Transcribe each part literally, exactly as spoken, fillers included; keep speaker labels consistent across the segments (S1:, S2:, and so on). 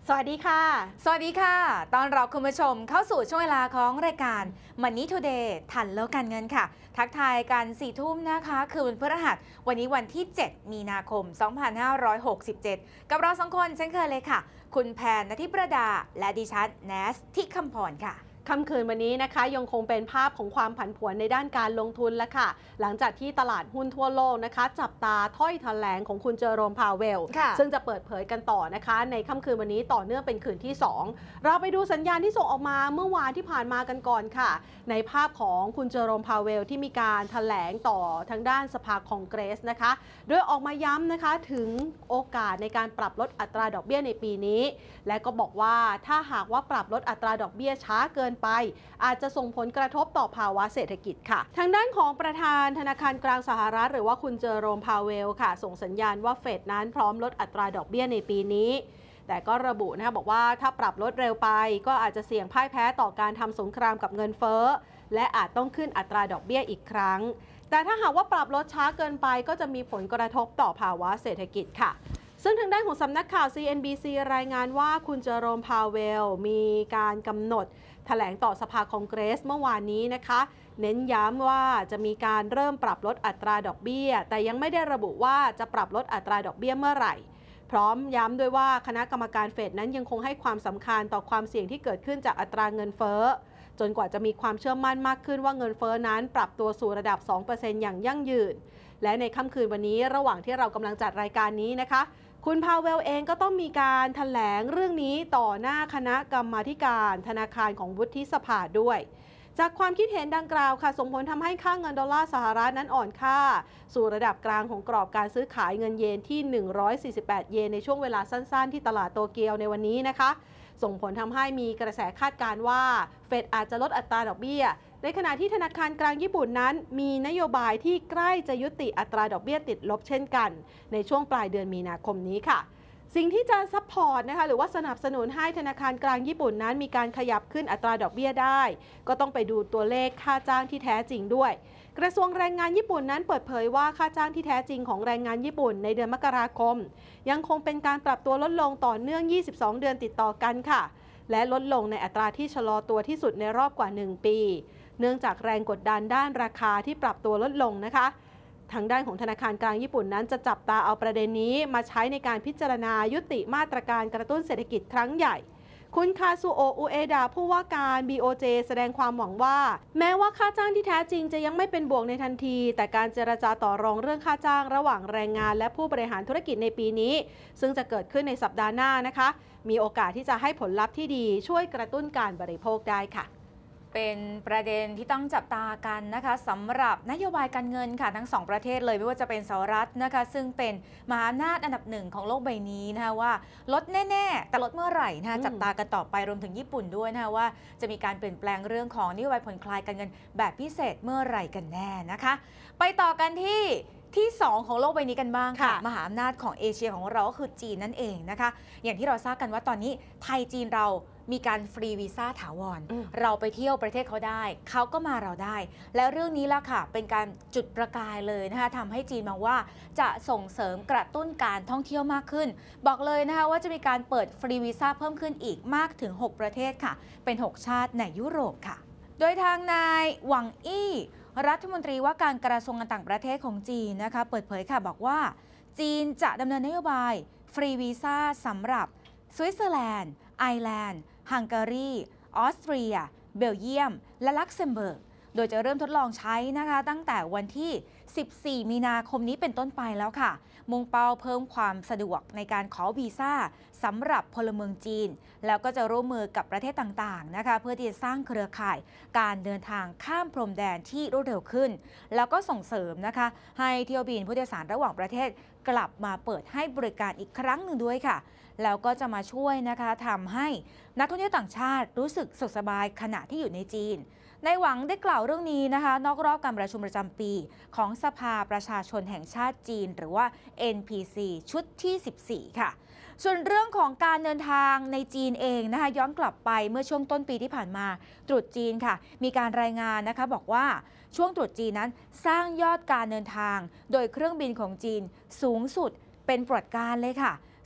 S1: สวัสดีค่ะ
S2: สวัสดีค่ะตอนรับคุณผู้ชมเข้าสู่ช่วงเวลาของรายการ Money Today ทันโลกการเงินค่ะทักทายกันสี่ทุ่มนะคะคือวันพฤหัสวันนี้วันที่เจ็ดมีนาคมสองพันห้าร้อยหกสิบเจ็ดกับเราสองคนเช่นเคยเลยค่ะคุณแพนณทิประดาและดิฉันแนสทิคำพรค่ะ
S1: ค่ำคืนวันนี้นะคะยังคงเป็นภาพของความผันผวนในด้านการลงทุนแล้วค่ะหลังจากที่ตลาดหุ้นทั่วโลกนะคะจับตาถ้อยแถลงของคุณเจอโรมพาเวลซึ่งจะเปิดเผยกันต่อนะคะในค่ำคืนวันนี้ต่อเนื่องเป็นคืนที่สองเราไปดูสัญญาณที่ส่งออกมาเมื่อวานที่ผ่านมากันก่อนค่ะในภาพของคุณเจอโรมพาเวลที่มีการแถลงต่อทางด้านสภาคองเกรสนะคะโดยออกมาย้ำนะคะถึงโอกาสในการปรับลดอัตราดอกเบี้ยในปีนี้และก็บอกว่าถ้าหากว่าปรับลดอัตราดอกเบี้ยช้าเกินไปอาจจะส่งผลกระทบต่อภาวะเศรษฐกิจค่ะทางด้านของประธานธนาคารกลางสหรัฐหรือว่าคุณเจอโรมพาเวลค่ะส่งสัญญาณว่าเฟดนั้นพร้อมลดอัตราดอกเบี้ยในปีนี้แต่ก็ระบุนะคะบอกว่าถ้าปรับลดเร็วไปก็อาจจะเสี่ยงพ่ายแพ้ต่อการทำสงครามกับเงินเฟ้อและอาจต้องขึ้นอัตราดอกเบี้ยอีกครั้งแต่ถ้าหากว่าปรับลดช้าเกินไปก็จะมีผลกระทบต่อภาวะเศรษฐกิจค่ะซึ่งทางด้านของสำนักข่าว ซี เอ็น บี ซี รายงานว่าคุณเจอโรมพาเวลมีการกำหนดแถลงต่อสภาคองเกรสเมื่อวานนี้นะคะเน้นย้ำว่าจะมีการเริ่มปรับลดอัตราดอกเบี้ยแต่ยังไม่ได้ระบุว่าจะปรับลดอัตราดอกเบี้ยเมื่อไหร่พร้อมย้ำด้วยว่าคณะกรรมการเฟดนั้นยังคงให้ความสำคัญต่อความเสี่ยงที่เกิดขึ้นจากอัตราเงินเฟ้อจนกว่าจะมีความเชื่อมั่นมากขึ้นว่าเงินเฟ้อนั้นปรับตัวสู่ระดับ สองเปอร์เซ็นต์ อย่างยั่งยืนและในค่ำคืนวันนี้ระหว่างที่เรากำลังจัดรายการนี้นะคะคุณพาเวลเองก็ต้องมีการแถลงเรื่องนี้ต่อหน้าคณะกรรมาธิการธนาคารของวุฒิสภาด้วยจากความคิดเห็นดังกล่าวค่ะส่งผลทำให้ค่าเงินดอลลาร์สหรัฐนั้นอ่อนค่าสู่ระดับกลางของกรอบการซื้อขายเงินเยนที่หนึ่งร้อยสี่สิบแปดเยนในช่วงเวลาสั้นๆที่ตลาดโตเกียวในวันนี้นะคะส่งผลทำให้มีกระแสคาดการณ์ว่าเฟดอาจจะลดอัตราดอกเบี้ยในขณะที่ธนาคารกลางญี่ปุ่นนั้นมีนโยบายที่ใกล้จะยุติอัตราดอกเบี้ยติดลบเช่นกันในช่วงปลายเดือนมีนาคมนี้ค่ะสิ่งที่จะซัพพอร์ตนะคะหรือว่าสนับสนุนให้ธนาคารกลางญี่ปุ่นนั้นมีการขยับขึ้นอัตราดอกเบี้ยได้ก็ต้องไปดูตัวเลขค่าจ้างที่แท้จริงด้วยกระทรวงแรงงานญี่ปุ่นนั้นเปิดเผยว่าค่าจ้างที่แท้จริงของแรงงานญี่ปุ่นในเดือนมกราคมยังคงเป็นการปรับตัวลดลงต่อเนื่องยี่สิบสองเดือนติดต่อกันค่ะและลดลงในอัตราที่ชะลอตัวที่สุดในรอบกว่าหนึ่งปีเนื่องจากแรงกดดันด้านราคาที่ปรับตัวลดลงนะคะทางด้านของธนาคารกลางญี่ปุ่นนั้นจะจับตาเอาประเด็นนี้มาใช้ในการพิจารณายุติมาตรการกระตุ้นเศรษฐกิจครั้งใหญ่คุณคาซูโอะ อุเอดะผู้ว่าการ บี โอ เจ แสดงความหวังว่าแม้ว่าค่าจ้างที่แท้จริงจะยังไม่เป็นบวกในทันทีแต่การเจรจาต่อรองเรื่องค่าจ้างระหว่างแรงงานและผู้บริหารธุรกิจในปีนี้ซึ่งจะเกิดขึ้นในสัปดาห์หน้านะคะมีโอกาสที่จะให้ผลลัพธ์ที่ดีช่วยกระตุ้นการบริโภคได้ค่ะ
S2: เป็นประเด็นที่ต้องจับตากันนะคะสำหรับนโยบายการเงินค่ะทั้งสองประเทศเลยไม่ว่าจะเป็นสหรัฐนะคะซึ่งเป็นมหาอำนาจอันดับหนึ่งของโลกใบนี้นะคะว่าลดแน่ๆแต่ลดเมื่อไหร่นะคะจับตากันต่อไปรวมถึงญี่ปุ่นด้วยนะคะว่าจะมีการเปลี่ยนแปลงเรื่องของนโยบายผ่อนคลายการเงินแบบพิเศษเมื่อไหร่กันแน่นะคะไปต่อกันที่ที่สองของโลกใบนี้กันบ้างค่ะมหาอำนาจของเอเชียของเราก็คือจีนนั่นเองนะคะอย่างที่เราทราบกันว่าตอนนี้ไทยจีนเรามีการฟรีวีซ่าถาวรเราไปเที่ยวประเทศเขาได้เขาก็มาเราได้และเรื่องนี้ล่ะค่ะเป็นการจุดประกายเลยนะคะทำให้จีนมองว่าจะส่งเสริมกระตุ้นการท่องเที่ยวมากขึ้นบอกเลยนะคะว่าจะมีการเปิดฟรีวีซ่าเพิ่มขึ้นอีกมากถึงหกประเทศค่ะเป็นหกชาติในยุโรปค่ะโดยทางนายหวังอี้รัฐมนตรีว่าการกระทรวงการต่างประเทศของจีนนะคะเปิดเผยค่ะบอกว่าจีนจะดำเนินนโยบายฟรีวีซ่าสำหรับสวิตเซอร์แลนด์ไอร์แลนด์ฮังการีออสเตรียเบลเยียมและลักเซมเบิร์กโดยจะเริ่มทดลองใช้นะคะตั้งแต่วันที่สิบสี่มีนาคมนี้เป็นต้นไปแล้วค่ะมุ่งเป้าเพิ่มความสะดวกในการขอวีซ่าสำหรับพลเมืองจีนแล้วก็จะร่วมมือกับประเทศต่างๆนะคะเพื่อที่จะสร้างเครือข่ายการเดินทางข้ามพรมแดนที่รวดเร็วขึ้นแล้วก็ส่งเสริมนะคะให้เที่ยวบินผู้โดยสารระหว่างประเทศกลับมาเปิดให้บริการอีกครั้งหนึ่งด้วยค่ะแล้วก็จะมาช่วยนะคะทำให้นักท่องเที่ยวต่างชาติรู้สึกสุขสบายขณะที่อยู่ในจีนในหวังได้กล่าวเรื่องนี้นะคะนอกรอบการประชุมประจำปีของสภาประชาชนแห่งชาติจีนหรือว่า เอ็น พี ซี ชุดที่สิบสี่ค่ะส่วนเรื่องของการเดินทางในจีนเองนะคะย้อนกลับไปเมื่อช่วงต้นปีที่ผ่านมาตรุษจีนค่ะมีการรายงานนะคะบอกว่าช่วงตรุษจีนนั้นสร้างยอดการเดินทางโดยเครื่องบินของจีนสูงสุดเป็นประวัติการณ์เลยค่ะ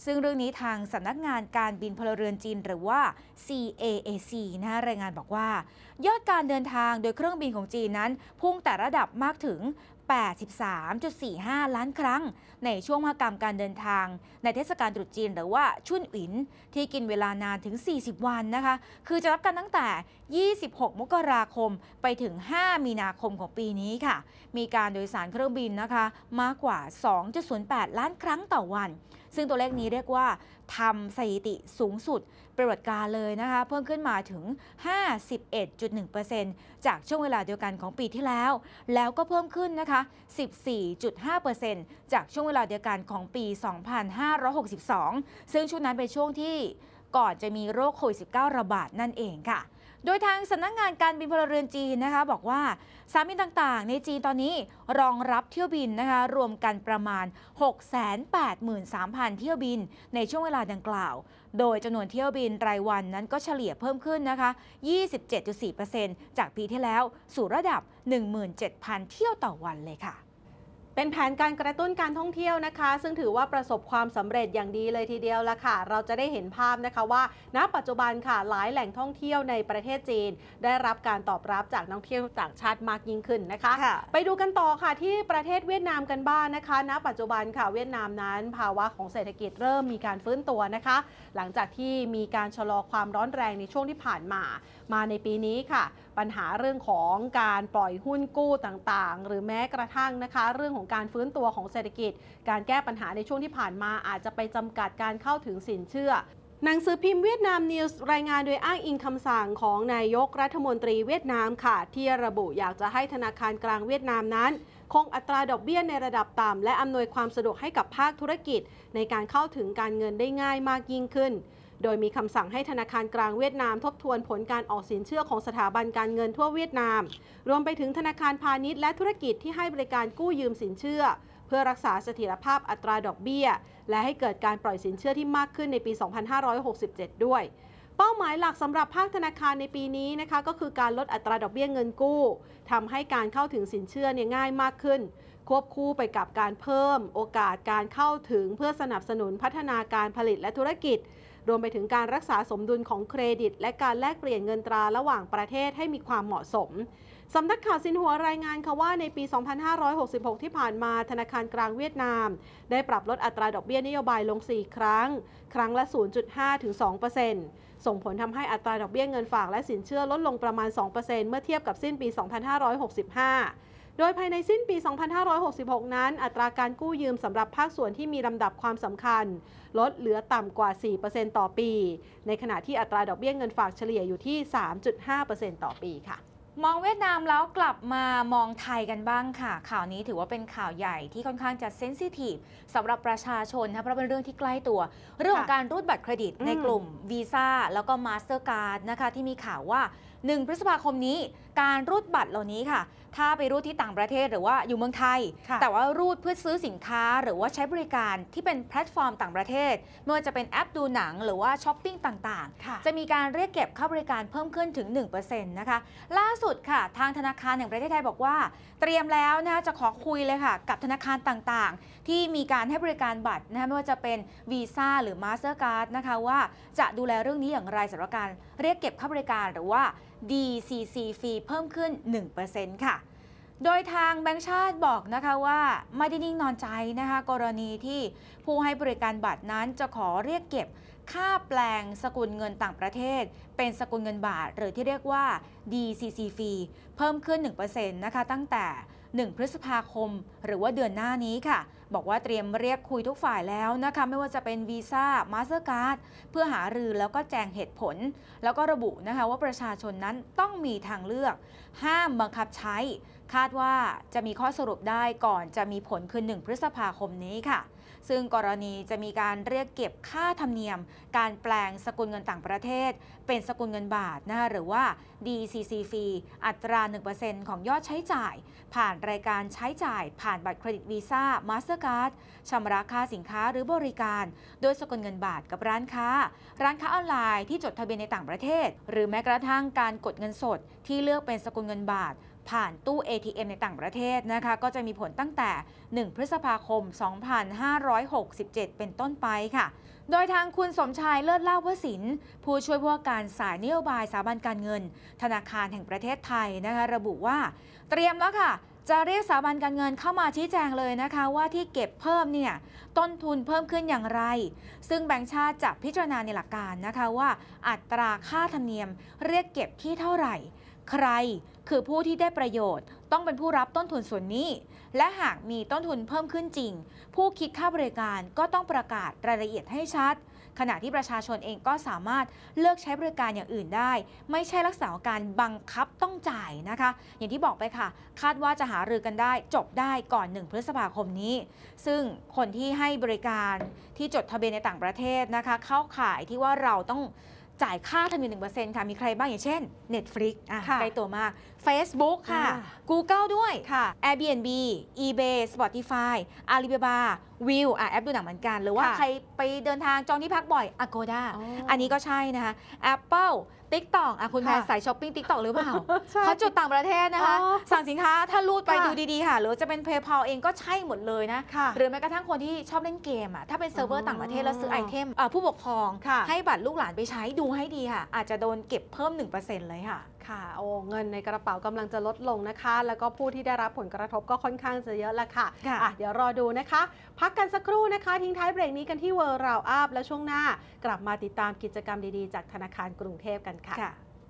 S2: ซึ่งเรื่องนี้ทางสำนักงานการบินพลเรือนจีนหรือว่า ซี เอ เอ ซี นะรายงานบอกว่ายอดการเดินทางโดยเครื่องบินของจีนนั้นพุ่งแต่ระดับมากถึง แปดสิบสามจุดสี่ห้า ล้านครั้งในช่วงมหกรรมการเดินทางในเทศกาลตรุษจีนหรือว่าชุ่นอิ๋นที่กินเวลานานถึงสี่สิบวันนะคะคือจะรับกันตั้งแต่ยี่สิบหกมกราคมไปถึงห้ามีนาคมของปีนี้ค่ะมีการโดยสารเครื่องบินนะคะมากกว่า สองจุดศูนย์แปด ล้านครั้งต่อวันซึ่งตัวเลขนี้เรียกว่าทำสถิติสูงสุดประวัติการเลยนะคะเพิ่มขึ้นมาถึง ห้าสิบเอ็ดจุดหนึ่งเปอร์เซ็นต์ จากช่วงเวลาเดียวกันของปีที่แล้วแล้วก็เพิ่มขึ้นนะคะ สิบสี่จุดห้าเปอร์เซ็นต์ จากช่วงเวลาเดียวกันของปี สองพันห้าร้อยหกสิบสอง ซึ่งช่วงนั้นเป็นช่วงที่ก่อนจะมีโรคโควิด สิบเก้า ระบาดนั่นเองค่ะโดยทางสำนักงานการบินพลเรือนจีนนะคะบอกว่าสายบินต่างๆในจีนตอนนี้รองรับเที่ยวบินนะคะรวมกันประมาณ หกแสนแปดหมื่นสามพัน เที่ยวบินในช่วงเวลาดังกล่าวโดยจำนวนเที่ยวบินรายวันนั้นก็เฉลี่ยเพิ่มขึ้นนะคะ ยี่สิบเจ็ดจุดสี่เปอร์เซ็นต์ จากปีที่แล้วสู่ระดับ หนึ่งหมื่นเจ็ดพัน เที่ยวต่อวันเลยค่ะ
S1: เป็นแผนการกระตุ้นการท่องเที่ยวนะคะซึ่งถือว่าประสบความสำเร็จอย่างดีเลยทีเดียวละค่ะเราจะได้เห็นภาพนะคะว่าณปัจจุบันค่ะหลายแหล่งท่องเที่ยวในประเทศจีนได้รับการตอบรับจากนักท่องเที่ยวต่างชาติมากยิ่งขึ้นนะคะไปดูกันต่อค่ะที่ประเทศเวียดนามกันบ้าง นะคะณปัจจุบันค่ะเวียดนามนั้นภาวะของเศรษฐกิจเริ่มมีการฟื้นตัวนะคะหลังจากที่มีการชะลอความร้อนแรงในช่วงที่ผ่านมามาในปีนี้ค่ะปัญหาเรื่องของการปล่อยหุ้นกู้ต่างๆหรือแม้กระทั่งนะคะเรื่องของการฟื้นตัวของเศรษฐกิจการแก้ปัญหาในช่วงที่ผ่านมาอาจจะไปจำกัดการเข้าถึงสินเชื่อหนังสือพิมพ์เวียดนามนิวส์รายงานโดยอ้างอิงคำสั่งของนายกรัฐมนตรีเวียดนามค่ะที่ระบุอยากจะให้ธนาคารกลางเวียดนามนั้นคงอัตราดอกเบี้ยในระดับต่ำและอำนวยความสะดวกให้กับภาคธุรกิจในการเข้าถึงการเงินได้ง่ายมากยิ่งขึ้นโดยมีคำสั่งให้ธนาคารกลางเวียดนามทบทวนผลการออกสินเชื่อของสถาบันการเงินทั่วเวียดนามรวมไปถึงธนาคารพาณิชย์และธุรกิจที่ให้บริการกู้ยืมสินเชื่อเพื่อรักษาเสถียรภาพอัตราดอกเบี้ยและให้เกิดการปล่อยสินเชื่อที่มากขึ้นในปี สองพันห้าร้อยหกสิบเจ็ด ด้วยเป้าหมายหลักสำหรับภาคธนาคารในปีนี้นะคะก็คือการลดอัตราดอกเบี้ยเงินกู้ทำให้การเข้าถึงสินเชื่อเนี่ยง่ายมากขึ้นควบคู่ไปกับการเพิ่มโอกาสการเข้าถึงเพื่อสนับสนุนพัฒนาการผลิตและธุรกิจรวมไปถึงการรักษาสมดุลของเครดิตและการแลกเปลี่ยนเงินตราระหว่างประเทศให้มีความเหมาะสมสำนักข่าวซินหัวรายงานค่ะว่าในปี สองพันห้าร้อยหกสิบหก ที่ผ่านมาธนาคารกลางเวียดนามได้ปรับลดอัตราดอกเบี้ยนโยบายลง สี่ ครั้งครั้งละ ศูนย์จุดห้าถึงสองเปอร์เซ็นต์ ส่งผลทำให้อัตราดอกเบี้ยเงินฝากและสินเชื่อลดลงประมาณ สองเปอร์เซ็นต์ เมื่อเทียบกับสิ้นปี สองพันห้าร้อยหกสิบห้าโดยภายในสิ้นปี สองพันห้าร้อยหกสิบหก นั้นอัตราการกู้ยืมสำหรับภาคส่วนที่มีลำดับความสำคัญลดเหลือต่ำกว่า สี่เปอร์เซ็นต์ ต่อปีในขณะที่อัตราดอกเบี้ยเงินฝากเฉลี่ยอยู่ที่ สามจุดห้าเปอร์เซ็นต์ ต่อปีค่ะ
S2: มองเวียดนามแล้วกลับมามองไทยกันบ้างค่ะข่าวนี้ถือว่าเป็นข่าวใหญ่ที่ค่อนข้างจะเซนซิทีฟสำหรับประชาชนนะเพราะเป็นเรื่องที่ใกล้ตัวเรื่องของการรูดบัตรเครดิตในกลุ่มวีซ่าแล้วก็มาสเตอร์การ์ดนะคะที่มีข่าวว่าหนึ่งพฤษภาคมนี้การรูดบัตรเหล่านี้ค่ะถ้าไปรูดที่ต่างประเทศหรือว่าอยู่เมืองไทยแต่ว่ารูดเพื่อซื้อสินค้าหรือว่าใช้บริการที่เป็นแพลตฟอร์มต่างประเทศไม่ว่าจะเป็นแอปดูหนังหรือว่าช้อปปิ้งต่างๆจะมีการเรียกเก็บค่าบริการเพิ่มขึ้นถึง หนึ่งเปอร์เซ็นต์ นะคะล่าสุดค่ะทางธนาคารแห่งประเทศไทยบอกว่าเตรียมแล้วนะจะขอคุยเลยค่ะกับธนาคารต่างๆที่มีการให้บริการบัตรนะไม่ว่าจะเป็นวีซ่าหรือมาสเตอร์การ์ดนะคะว่าจะดูแลเรื่องนี้อย่างไรสำหรับการเรียกเก็บค่าบริการหรือว่า ดี ซี ซี ฟรีเพิ่มขึ้น หนึ่งเปอร์เซ็นต์ ค่ะโดยทางแบงก์ชาติบอกนะคะว่าไม่ได้นิ่งนอนใจนะคะกรณีที่ผู้ให้บริการบัตรนั้นจะขอเรียกเก็บค่าแปลงสกุลเงินต่างประเทศเป็นสกุลเงินบาทหรือที่เรียกว่า ดี ซี ซี ฟรีเพิ่มขึ้น หนึ่งเปอร์เซ็นต์ นะคะตั้งแต่หนึ่งพฤษภาคมหรือว่าเดือนหน้านี้ค่ะบอกว่าเตรียมเรียกคุยทุกฝ่ายแล้วนะคะไม่ว่าจะเป็นวีซ่ามาสเตอร์การ์ดเพื่อหารือแล้วก็แจงเหตุผลแล้วก็ระบุนะคะว่าประชาชนนั้นต้องมีทางเลือกห้ามบังคับใช้คาดว่าจะมีข้อสรุปได้ก่อนจะมีผลคือหนึ่งพฤษภาคมนี้ค่ะซึ่งกรณีจะมีการเรียกเก็บค่าธรรมเนียมการแปลงสกุลเงินต่างประเทศเป็นสกุลเงินบาทนะคะหรือว่า ดี ซี ซี ฟรีอัตรา หนึ่งเปอร์เซ็นต์ ของยอดใช้จ่ายผ่านรายการใช้จ่ายผ่านบัตรเครดิตวีซ่ามาสเตอร์การ์ดชำระค่าสินค้าหรือบริการโดยสกุลเงินบาทกับร้านค้าร้านค้าออนไลน์ที่จดทะเบียนในต่างประเทศหรือแม้กระทั่งการกดเงินสดที่เลือกเป็นสกุลเงินบาทผ่านตู้ เอ ที เอ็ม ในต่างประเทศนะคะก็จะมีผลตั้งแต่หนึ่งพฤษภาคมสองพันห้าร้อยหกสิบเจ็ดเป็นต้นไปค่ะโดยทางคุณสมชายเลิศลาภวสินผู้ช่วยผู้ว่าการสายนโยบายสถาบันการเงินธนาคารแห่งประเทศไทยนะคะระบุว่าเตรียมแล้วค่ะจะเรียกสถาบันการเงินเข้ามาชี้แจงเลยนะคะว่าที่เก็บเพิ่มเนี่ยต้นทุนเพิ่มขึ้นอย่างไรซึ่งแบงก์ชาติจะพิจารณาในหลักการนะคะว่าอัตราค่าธรรมเนียมเรียกเก็บที่เท่าไหร่ใครคือผู้ที่ได้ประโยชน์ต้องเป็นผู้รับต้นทุนส่วนนี้และหากมีต้นทุนเพิ่มขึ้นจริงผู้คิดค่าบริการก็ต้องประกาศรายละเอียดให้ชัดขณะที่ประชาชนเองก็สามารถเลือกใช้บริการอย่างอื่นได้ไม่ใช่ลักษณะของการบังคับต้องจ่ายนะคะอย่างที่บอกไปค่ะคาดว่าจะหารือกันได้จบได้ก่อนหนึ่งพฤษภาคมนี้ซึ่งคนที่ให้บริการที่จดทะเบียนในต่างประเทศนะคะเข้าข่ายที่ว่าเราต้องจ่ายค่าธรรมเนียม หนึ่งเปอร์เซ็นต์ ค่ะมีใครบ้างอย่างเช่น Netflix อ่ะใกล้ตัวมาก Facebook ค่ะ Google ด้วยค่ะ Airbnb eBay Spotify Alibaba Viu อ่ะแอปดูหนังเหมือนกันหรือว่าใครไปเดินทางจองที่พักบ่อย Agoda อันนี้ก็ใช่นะคะ Apple TikTok อ่ะคุณแพรสายช้อปปิ้ง TikTok หรือเปล่าเขาจุดต่างประเทศนะคะสั่งสินค้าถ้ารูดไปดูดีๆค่ะหรือจะเป็น PayPal เองก็ใช่หมดเลยนะหรือแม้กระทั่งคนที่ชอบเล่นเกมอ่ะถ้าเป็นเซิร์ฟเวอร์ต่างประเทศแล้วซื้อไอเทมผู้ปกครองให้บัตรลูกหลานไปใช้ดูให้ดีค่ะอาจจะโดนเก็บเพิ่ม หนึ่งเปอร์เซ็นต์ เลยค่ะ
S1: ค่ะโอ้เงินในกระเป๋ากำลังจะลดลงนะคะแล้วก็ผู้ที่ได้รับผลกระทบก็ค่อนข้างจะเยอะแล้วค่ะอ่ะเดี๋ยวรอดูนะคะพักกันสักครู่นะคะทิ้งท้ายเบรกนี้กันที่ World Round Up และช่วงหน้ากลับมาติดตามกิจกรรมดีๆจากธนาคารกรุงเทพกันค่ะ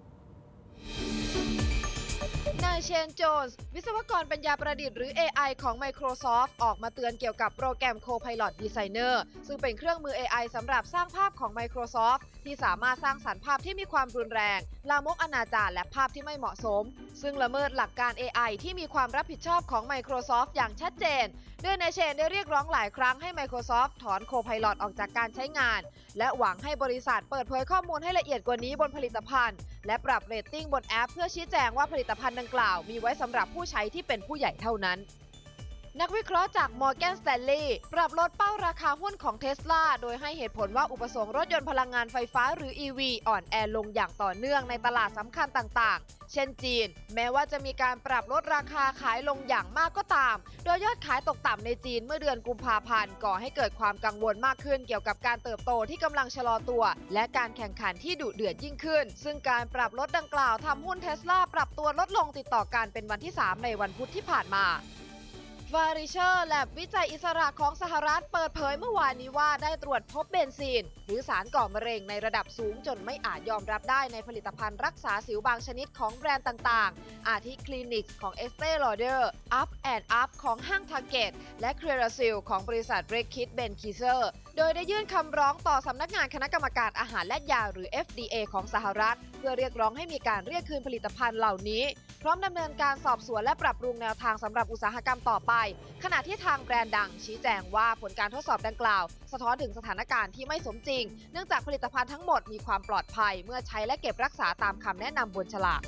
S3: นายเชนโจนส์วิศวกรปัญญาประดิษฐ์หรือ เอ ไอ ของ Microsoft ออกมาเตือนเกี่ยวกับโปรแกรม Copilot Designer ซึ่งเป็นเครื่องมือ เอ ไอ สำหรับสร้างภาพของ Microsoft ที่สามารถสร้างสรรค์ภาพที่มีความรุนแรงลามกอนาจารและภาพที่ไม่เหมาะสมซึ่งละเมิดหลักการ เอ ไอ ที่มีความรับผิดชอบของ Microsoft อย่างชัดเจนโดยนายเชนได้เรียกร้องหลายครั้งให้ Microsoft ถอน Copilot ออกจากการใช้งานและหวังให้บริษัทเปิดเผยข้อมูลให้ละเอียดกว่านี้บนผลิตภัณฑ์และปรับเรตติ้งบนแอปเพื่อชี้แจงว่าผลิตภัณฑ์ดังกล่าวมีไว้สำหรับผู้ใช้ที่เป็นผู้ใหญ่เท่านั้นนักวิเคราะห์จาก Morgan Stanley ปรับลดเป้าราคาหุ้นของ Tesla โดยให้เหตุผลว่าอุปสงค์รถยนต์พลังงานไฟฟ้าหรือ อี วี อ่อนแอลงอย่างต่อเนื่องในตลาดสำคัญต่างๆเช่นจีนแม้ว่าจะมีการปรับลดราคาขายลงอย่างมากก็ตามโดยยอดขายตกต่ำในจีนเมื่อเดือนกุมภาพันธ์ก่อให้เกิดความกังวลมากขึ้นเกี่ยวกับการเติบโตที่กำลังชะลอตัวและการแข่งขันที่ดุเดือดยิ่งขึ้นซึ่งการปรับลดดังกล่าวทำหุ้น Tesla ปรับตัวลดลงติดต่อกันเป็นวันที่สามในวันพุธที่ผ่านมาฟาริเชอร์แลบวิจัยอิสระของสหรัฐเปิดเผยเมื่อวานนี้ว่าได้ตรวจพบเบนซีนหรือสารก่อมะเร็งในระดับสูงจนไม่อาจยอมรับได้ในผลิตภัณฑ์รักษาสิวบางชนิดของแบรนด์ต่างๆอาทิคลินิกของ Estée Lauder Up and Up ของห้าง Target และ Clearasil ของบริษัท Reckitt Benckiser โดยได้ยื่นคำร้องต่อสำนักงานคณะกรรมการอาหารและยาหรือ เอฟ ดี เอ ของสหรัฐเพื่อเรียกร้องให้มีการเรียกคืนผลิตภัณฑ์เหล่านี้พร้อมดำเนินการสอบสวนและปรับปรุงแนวทางสำหรับอุตสาหกรรมต่อไปขณะที่ทางแบรนด์ดังชี้แจงว่าผลการทดสอบดังกล่าวสะท้อนถึงสถานการณ์ที่ไม่สมจริงเนื่องจากผลิตภัณฑ์ทั้งหมดมีความปลอดภัยเมื่อใช้และเก็บรักษาตามคำแนะนำบนฉลาก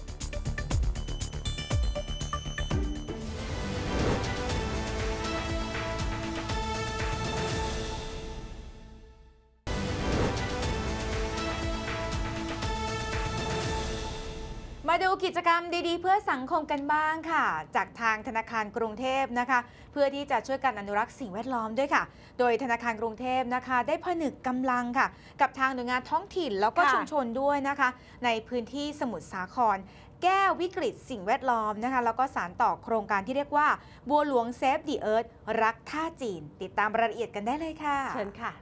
S2: มาดูกิจกรรมดีๆเพื่อสังคมกันบ้างค่ะจากทางธนาคารกรุงเทพนะคะเพื่อที่จะช่วยกันอนุรักษ์สิ่งแวดล้อมด้วยค่ะโดยธนาคารกรุงเทพนะคะได้ผนึกกำลังค่ะกับทางหน่วยงานท้องถิ่นแล้วก็ชุมชนด้วยนะคะในพื้นที่สมุทรสาครแก้วิกฤตสิ่งแวดล้อมนะคะแล้วก็สานต่อโครงการที่เรียกว่าบัวหลวงเซฟดิเอิร์ธรักท่าจีนติดตามรายละเอียดกันได้เลยค่ะ
S1: เชิญค่ะ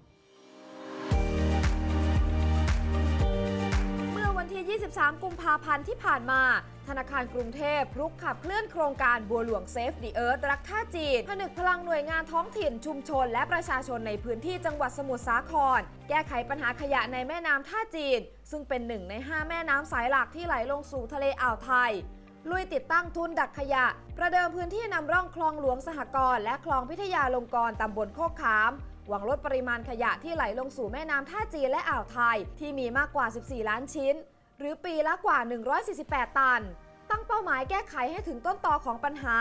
S4: วันที่ ยี่สิบสาม กุมภาพันธ์ที่ผ่านมาธนาคารกรุงเทพรุกขับเคลื่อนโครงการบัวหลวงเซฟดิเอิร์ธรักท่าจีนผนึกพลังหน่วยงานท้องถิ่นชุมชนและประชาชนในพื้นที่จังหวัดสมุทรสาครแก้ไขปัญหาขยะในแม่น้ำท่าจีนซึ่งเป็นหนึ่งในห้าแม่น้ำสายหลักที่ไหลลงสู่ทะเลอ่าวไทยลุยติดตั้งทุนดักขยะประเดิมพื้นที่นำร่องคลองหลวงสหกรณ์และคลองพิทยาลงกรณ์ตำบลโคกขามหวังลดปริมาณขยะที่ไหลลงสู่แม่น้ำท่าจีนและอ่าวไทยที่มีมากกว่าสิบสี่ล้านชิ้นหรือปีละกว่าหนึ่งร้อยสี่สิบแปดตันตั้งเป้าหมายแก้ไขให้ถึงต้นตอของปัญหา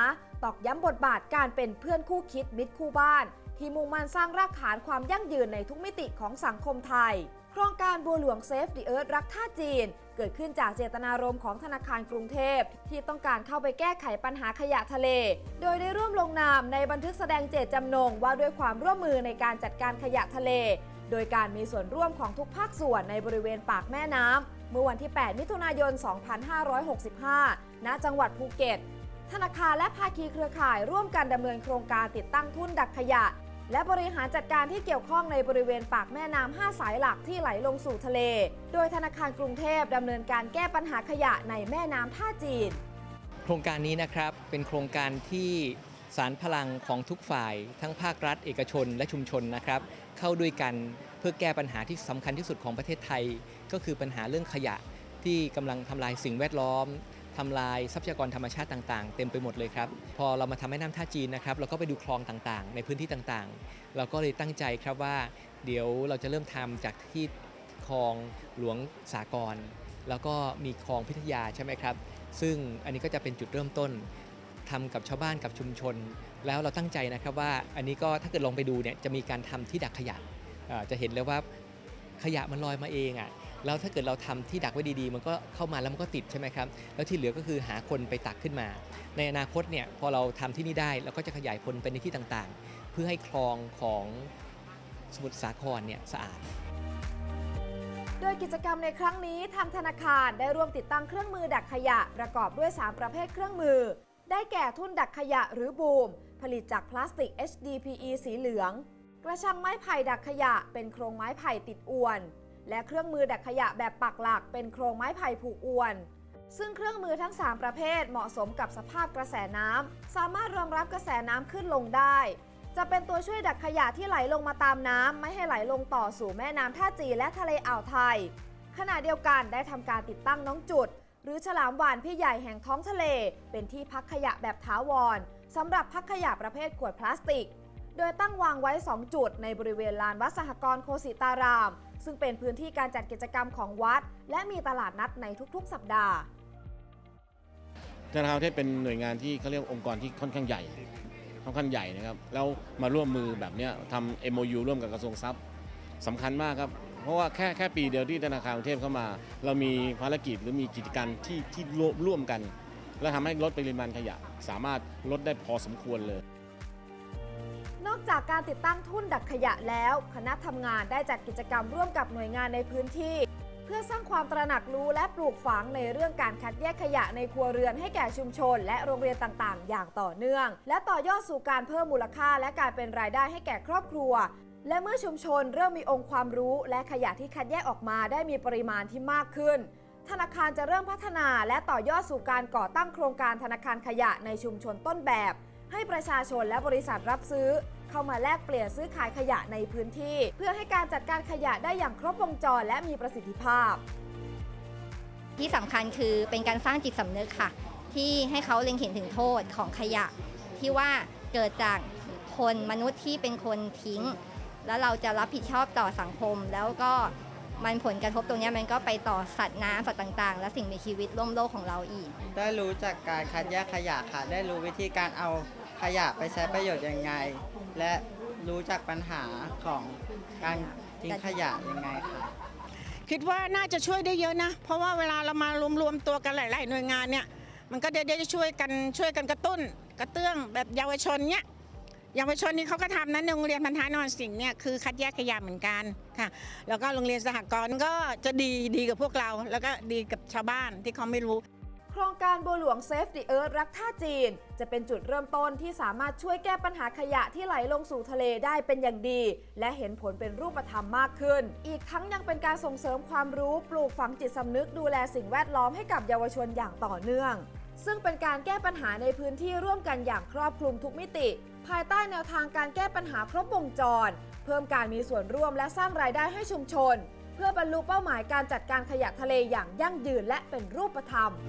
S4: ตอกย้ำบทบาทการเป็นเพื่อนคู่คิดมิตรคู่บ้านที่มุ่งมั่นสร้างรากฐานความยั่งยืนในทุกมิติของสังคมไทยโครงการบัวหลวงเซฟดิเอิร์ธรักท่าจีนเกิดขึ้นจากเจตนารมณ์ของธนาคารกรุงเทพที่ต้องการเข้าไปแก้ไขปัญหาขยะทะเลโดยได้ร่วมลงนามในบันทึกแสดงเจตจำนงว่าด้วยความร่วมมือในการจัดการขยะทะเลโดยการมีส่วนร่วมของทุกภาคส่วนในบริเวณปากแม่น้ำเมื่อวันที่แปดมิถุนายนสองพันห้าร้อยหกสิบห้าณจังหวัดภูเก็ตธนาคารและภาคีเครือข่ายร่วมกันดำเนินโครงการติดตั้งทุ่นดักขยะและบริหารจัดการที่เกี่ยวข้องในบริเวณปากแม่น้ำห้าสายหลักที่ไหลลงสู่ทะเลโดยธนาคารกรุงเทพดำเนินการแก้ปัญหาขยะในแม่น้ำท่าจีน
S5: โครงการนี้นะครับเป็นโครงการที่สานพลังของทุกฝ่ายทั้งภาครัฐเอกชนและชุมชนนะครับเข้าด้วยกันเพื่อแก้ปัญหาที่สำคัญที่สุดของประเทศไทยก็คือปัญหาเรื่องขยะที่กำลังทำลายสิ่งแวดล้อมทำลายทรัพยากรธรรมชาติต่างๆเต็มไปหมดเลยครับพอเรามาทำแม่น้ำท่าจีนนะครับเราก็ไปดูคลองต่างๆในพื้นที่ต่างๆเราก็เลยตั้งใจครับว่าเดี๋ยวเราจะเริ่มทำจากที่คลองหลวงสากรแล้วก็มีคลองพิทยาใช่ไหมครับซึ่งอันนี้ก็จะเป็นจุดเริ่มต้นทำกับชาวบ้านกับชุมชนแล้วเราตั้งใจนะครับว่าอันนี้ก็ถ้าเกิดลองไปดูเนี่ยจะมีการทำที่ดักขยะจะเห็นเลยว่าขยะมันลอยมาเองอ่ะแล้วถ้าเกิดเราทำที่ดักไว้ดีๆมันก็เข้ามาแล้วมันก็ติดใช่ไหมครับแล้วที่เหลือก็คือหาคนไปตักขึ้นมาในอนาคตเนี่ยพอเราทำที่นี่ได้เราก็จะขยายผลไปในที่ต่างๆเพื่อให้คลองของสมุทรสาครเนี่ยสะอาด
S4: โดยกิจกรรมในครั้งนี้ทางธนาคารได้ร่วมติดตั้งเครื่องมือดักขยะประกอบด้วยสามประเภทเครื่องมือได้แก่ทุ่นดักขยะหรือบูมผลิตจากพลาสติก เอช ดี พี อี สีเหลืองกระชังไม้ไผ่ดักขยะเป็นโครงไม้ไผ่ติดอวนและเครื่องมือดักขยะแบบปักหลักเป็นโครงไม้ไผ่ผูกอวนซึ่งเครื่องมือทั้งสามประเภทเหมาะสมกับสภาพกระแสน้ำสามารถรองรับกระแสน้ำขึ้นลงได้จะเป็นตัวช่วยดักขยะที่ไหลลงมาตามน้ำไม่ให้ไหลลงต่อสู่แม่น้ำท่าจีนและทะเลอ่าวไทยขณะเดียวกันได้ทำการติดตั้งน้องจุดหรือฉลามวาฬพี่ใหญ่แห่งท้องทะเลเป็นที่พักขยะแบบถาวรสำหรับพักขยะประเภทขวดพลาสติกโดยตั้งวางไว้สองจุดในบริเวณลานวัดสหกรณ์โคสิตารามซึ่งเป็นพื้นที่การจัดกิจกรรมของวัดและมีตลาดนัดในทุกๆสัปดาห์
S6: ธนาคารประเทศเป็นหน่วยงานที่เขาเรียกองค์กรที่ค่อนข้างใหญ่ค่อนข้างใหญ่นะครับแล้วมาร่วมมือแบบนี้ทำ เอ็ม โอ ยู ร่วมกับกระทรวงทรัพย์สำคัญมากครับเพราะว่าแค่แค่ปีเดียวที่ธนาคารกรุงเทพเข้ามาเรามีภารกิจหรือมีกิจกรรมที่ที่ร่วมกันและทำให้ลดปริมาณขยะสามารถลดได้พอสมควรเลย
S4: นอกจากการติดตั้งทุ่นดักขยะแล้วคณะทำงานได้จัดกิจกรรมร่วมกับหน่วยงานในพื้นที่เพื่อสร้างความตระหนักรู้และปลูกฝังในเรื่องการคัดแยกขยะในครัวเรือนให้แก่ชุมชนและโรงเรียนต่างๆอย่างต่อเนื่องและต่อยอดสู่การเพิ่มมูลค่าและการเป็นรายได้ให้แก่ครอบครัวและเมื่อชุมชนเริ่มมีองค์ความรู้และขยะที่คัดแยกออกมาได้มีปริมาณที่มากขึ้นธนาคารจะเริ่มพัฒนาและต่อยอดสู่การก่อตั้งโครงการธนาคารขยะในชุมชนต้นแบบให้ประชาชนและบริษัทรับซื้อเข้ามาแลกเปลี่ยนซื้อขายขยะในพื้นที่เพื่อให้การจัดการขยะได้อย่างครบวงจรและมีประสิทธิภาพ
S7: ที่สำคัญคือเป็นการสร้างจิตสำนึกค่ะที่ให้เขาเล็งเห็นถึงโทษของขยะที่ว่าเกิดจากคนมนุษย์ที่เป็นคนทิ้งแล้วเราจะรับผิดชอบต่อสังคมแล้วก็มันผลกระทบตรงนี้มันก็ไปต่อสัตว์น้ำสัตว์ต่างๆและสิ่งมีชีวิตร่วมโลกของเราอีก
S8: ได้รู้จากการคัดแยกขยะค่ะได้รู้วิธีการเอาขยะไปใช้ประโยชน์ยังไงและรู้จักปัญหาของการทิ้งขยะยังไงค่ะ
S9: คิดว่าน่าจะช่วยได้เยอะนะเพราะว่าเวลาเรามารวมๆตัวกันหลายๆหน่วยงานเนี่ยมันก็ได้จะช่วยกันช่วยกันกระตุ้นกระเตื้องแบบเยาวชนเนี่ยเยาวชนนี่เขาก็ทำนะโรงเรียนพันธะนอนสิงห์เนี่ยคือคัดแยกขยะเหมือนกันค่ะแล้วก็โรงเรียนสหกรณ์ก็จะดีดีกับพวกเราแล้วก็ดีกับชาวบ้านที่เขาไม่รู้
S4: โครงการบัวหลวงเซฟดิเอิร์ธรักท่าจีนจะเป็นจุดเริ่มต้นที่สามารถช่วยแก้ปัญหาขยะที่ไหลลงสู่ทะเลได้เป็นอย่างดีและเห็นผลเป็นรูปธรรมมากขึ้นอีกทั้งยังเป็นการส่งเสริมความรู้ปลูกฝังจิตสำนึกดูแลสิ่งแวดล้อมให้กับเยาวชนอย่างต่อเนื่องซึ่งเป็นการแก้ปัญหาในพื้นที่ร่วมกันอย่างครอบคลุมทุกมิติภายใต้แนวทางการแก้ปัญหาครบวงจรเพิ่มการมีส่วนร่วมและสร้างรายได้ให้ชุมชนเพื่อบรรลุเป้าหมายการจัดการขยะทะเลอย่างยั่งยืนและเป็นรูปธรรม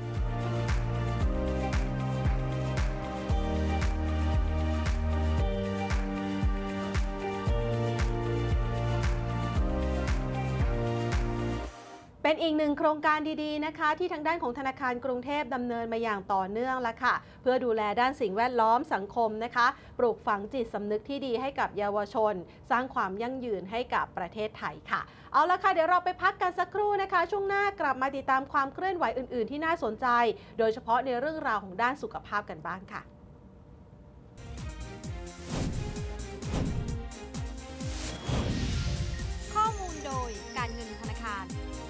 S1: เป็นเป็นอีกหนึ่งโครงการดีๆนะคะที่ทางด้านของธนาคารกรุงเทพดำเนินมาอย่างต่อเนื่องละค่ะเพื่อดูแลด้านสิ่งแวดล้อมสังคมนะคะปลูกฝังจิตสำนึกที่ดีให้กับเยาวชนสร้างความยั่งยืนให้กับประเทศไทยค่ะเอาละค่ะเดี๋ยวเราไปพักกันสักครู่นะคะช่วงหน้ากลับมาติดตามความเคลื่อนไหวอื่นๆที่น่าสนใจโดยเฉพาะในเรื่องราวของด้านสุขภาพกันบ้างค่ะ
S10: ข้อมูลโดยการเงินธนาคาร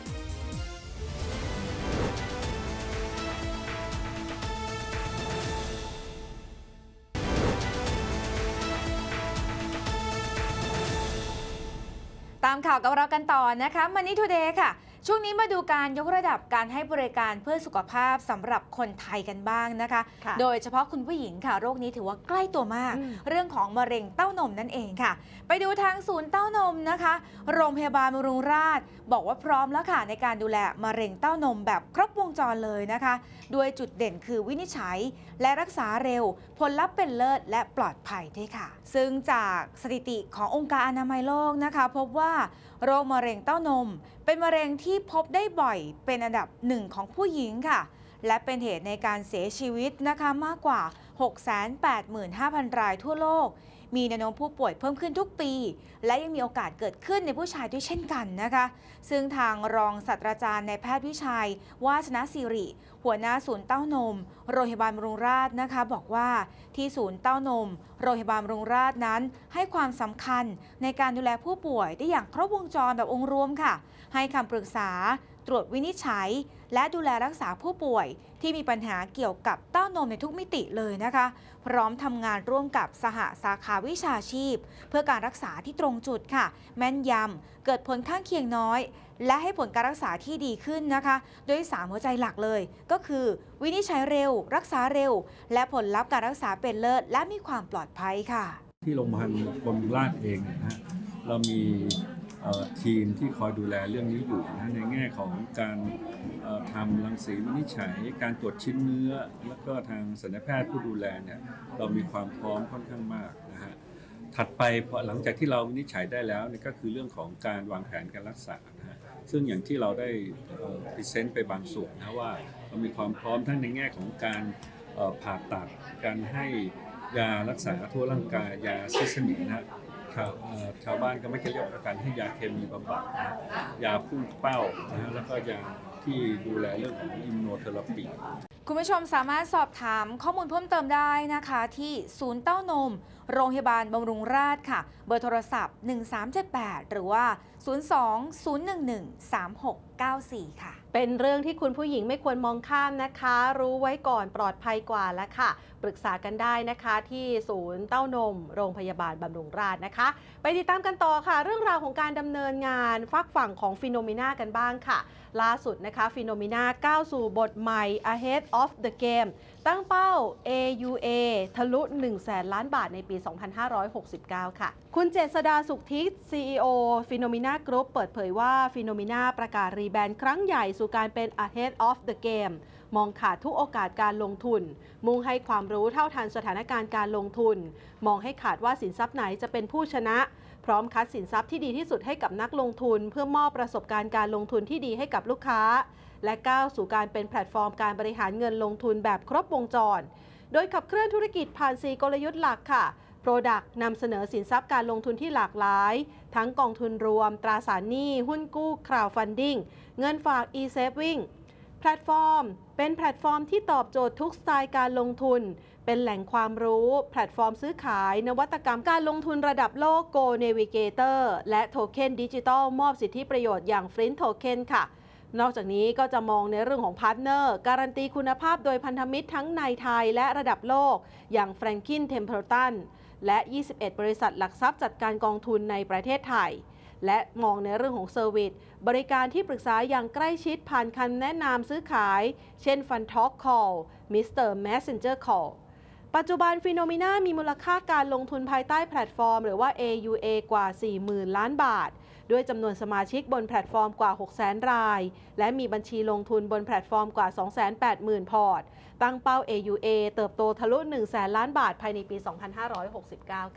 S2: ตามข่าวกับเรากันต่อนะคะ Money Today ค่ะช่วงนี้มาดูการยกระดับการให้บริการเพื่อสุขภาพสำหรับคนไทยกันบ้างนะคะโดยเฉพาะคุณผู้หญิงค่ะโรคนี้ถือว่าใกล้ตัวมากเรื่องของมะเร็งเต้านมนั่นเองค่ะไปดูทางศูนย์เต้านมนะคะโรงพยาบาลบำรุงราษฎร์บอกว่าพร้อมแล้วค่ะในการดูแลมะเร็งเต้านมแบบครบวงจรเลยนะคะด้วยจุดเด่นคือวินิจฉัยและรักษาเร็วผลลัพธ์เป็นเลิศและปลอดภัยด้วยค่ะซึ่งจากสถิติขององค์การอนามัยโลกนะคะพบว่าโรคมะเร็งเต้านมเป็นมะเร็งที่พบได้บ่อยเป็นอันดับหนึ่งของผู้หญิงค่ะและเป็นเหตุในการเสียชีวิตนะคะมากกว่า หกแสนแปดหมื่นห้าพัน รายทั่วโลกมีแนวโน้มผู้ป่วยเพิ่มขึ้นทุกปีและยังมีโอกาสเกิดขึ้นในผู้ชายด้วยเช่นกันนะคะซึ่งทางรองศาสตราจารย์นายแพทย์วิชัยวาสนศิริหัวหน้าศูนย์เต้านมโรงพยาบาลบำรุงราษฎร์นะคะบอกว่าที่ศูนย์เต้านมโรงพยาบาลบำรุงราษฎร์นั้นให้ความสำคัญในการดูแลผู้ป่วยได้อย่างครบวงจรแบบองค์รวมค่ะให้คำปรึกษาตรวจวินิจฉัยและดูแลรักษาผู้ป่วยที่มีปัญหาเกี่ยวกับเต้านมในทุกมิติเลยนะคะพร้อมทำงานร่วมกับสหสาขาวิชาชีพเพื่อการรักษาที่ตรงจุดค่ะแม่นยำเกิดผลข้างเคียงน้อยและให้ผลการรักษาที่ดีขึ้นนะคะโดยสามหัวใจหลักเลยก็คือวินิจฉัยเร็วรักษาเร็วและผลลัพธ์การรักษาเป็นเลิศและมีความปลอดภัยค่ะ
S11: ที่โรงพยาบาลบำรุงราษฎร์เองนะฮะเรามีทีมที่คอยดูแลเรื่องนี้อยู่นะในแง่ของการทำรังสีวินิจฉัยการตรวจชิ้นเนื้อแล้วก็ทางศัลยแพทย์ผู้ดูแลเนี่ยเรามีความพร้อมค่อนข้างมากนะฮะถัดไปพอหลังจากที่เราวินิจฉัยได้แล้วนี่ก็คือเรื่องของการวางแผนการรักษานะฮะซึ่งอย่างที่เราได้พรีเซนต์ไปบางส่วนนะว่าเรามีความพร้อมทั้งในแง่ของการผ่าตัดการให้ยารักษาทั่วร่างกายยาซิสมิกนะชาวชาวบ้านก็ไม่เคยเรียกว่าการให้ยาเคมีบำบัดนะยาพุ่งเป้านะแล้วก็ยาที่ดูแลเรื่องของอิมมูโนเทอราปี
S2: คุณผู้ชมสามารถสอบถามข้อมูลเพิ่มเติมได้นะคะที่ศูนย์เต้านมโรงพยาบาลบำรุงราษฎร์ค่ะเบอร์โทรศัพท์หนึ่งสามเจ็ดแปดหรือว่าศูนย์ สอง ศูนย์ หนึ่ง หนึ่ง สาม หก เก้า สี่ค่ะ
S1: เป็นเรื่องที่คุณผู้หญิงไม่ควรมองข้ามนะคะรู้ไว้ก่อนปลอดภัยกว่าแล้วค่ะปรึกษากันได้นะคะที่ศูนย์เต้านมโรงพยาบาลบำรุงราษฎร์นะคะไปติดตามกันต่อค่ะเรื่องราวของการดำเนินงานฝากฝั่งของฟิโนเมนากันบ้างค่ะล่าสุดนะคะฟิโนเมนาก้าวสู่บทใหม่ Ahead of the Game ตั้งเป้า เอ ยู เอ ทะลุหนึ่งแสนล้านบาทในปี สองพันห้าร้อยหกสิบเก้า ค่ะคุณเจษดาสุขทิศ ซี อี โอ ฟิโนเมนากรุ๊ปเปิดเผยว่าฟิโนเมนาประกาศรีแบรนด์ครั้งใหญ่สู่การเป็น Ahead of the Game มองขาดทุกโอกาสการลงทุนมุ่งให้ความรู้เท่าทันสถานการณ์การลงทุนมองให้ขาดว่าสินทรัพย์ไหนจะเป็นผู้ชนะพร้อมคัดสินทรัพย์ที่ดีที่สุดให้กับนักลงทุนเพื่อมอบประสบการณ์การลงทุนที่ดีให้กับลูกค้าและก้าวสู่การเป็นแพลตฟอร์มการบริหารเงินลงทุนแบบครบวงจรโดยขับเคลื่อนธุรกิจผ่านสี่กลยุทธ์หลักค่ะ Product นำเสนอสินทรัพย์การลงทุนที่หลากหลายทั้งกองทุนรวมตราสารหนี้หุ้นกู้ Crowdfunding เงินฝาก e-saving แพลตฟอร์มเป็นแพลตฟอร์มที่ตอบโจทย์ทุกสไตล์การลงทุนเป็นแหล่งความรู้แพลตฟอร์มซื้อขายนวัตกรรมการลงทุนระดับโลก Go Navigator และโทเค็นดิจิทัลมอบสิทธิประโยชน์อย่าง Flint Token ค่ะนอกจากนี้ก็จะมองในเรื่องของพาร์ทเนอร์การันตีคุณภาพโดยพันธมิตรทั้งในไทยและระดับโลกอย่าง Franklin Templeton และ ยี่สิบเอ็ด บริษัทหลักทรัพย์จัดการกองทุนในประเทศไทยและมองในเรื่องของเซอร์วิสบริการที่ปรึกษาอย่างใกล้ชิดผ่านคำแนะนำซื้อขายเช่น Fund Talk Call มิสเตอร์ Messenger Call ปัจจุบันฟิโนเมนามีมูลค่าการลงทุนภายใต้แพลตฟอร์มหรือว่า เอ ยู เอ กว่า สี่หมื่น ล้านบาทด้วยจำนวนสมาชิกบนแพลตฟอร์มกว่า หกแสน รายและมีบัญชีลงทุนบนแพลตฟอร์มกว่า สองแสนแปดหมื่น พอร์ตตั้งเป้า เอ ยู เอ เติบโตทะลุ หนึ่งแสน ล้านบาทภายในปี สองพันห้าร้อยหกสิบเก้า ค่ะ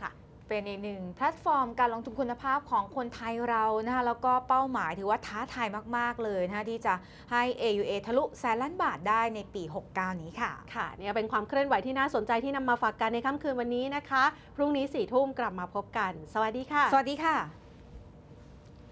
S2: เป็นอีกหนึ่งแพลตฟอร์มการลงทุนคุณภาพของคนไทยเรานะคะแล้วก็เป้าหมายถือว่าท้าทายมากๆเลยนะคะที่จะให้ เอ ยู เอ ทะลุแสนล้านบาทได้ในปีหกสิบเก้านี้ค่ะ
S1: ค่ะเนี่ยเป็นความเคลื่อนไหวที่น่าสนใจที่นำมาฝากกันในค่ำคืนวันนี้นะคะพรุ่งนี้สี่ทุ่มกลับมาพบกันสวัสดีค่ะ
S2: สวัสดีค่ะ